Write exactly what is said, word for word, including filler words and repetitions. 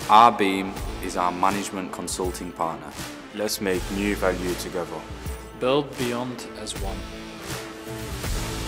ABeam is our management consulting partner. Let's make new value together. Build beyond as one.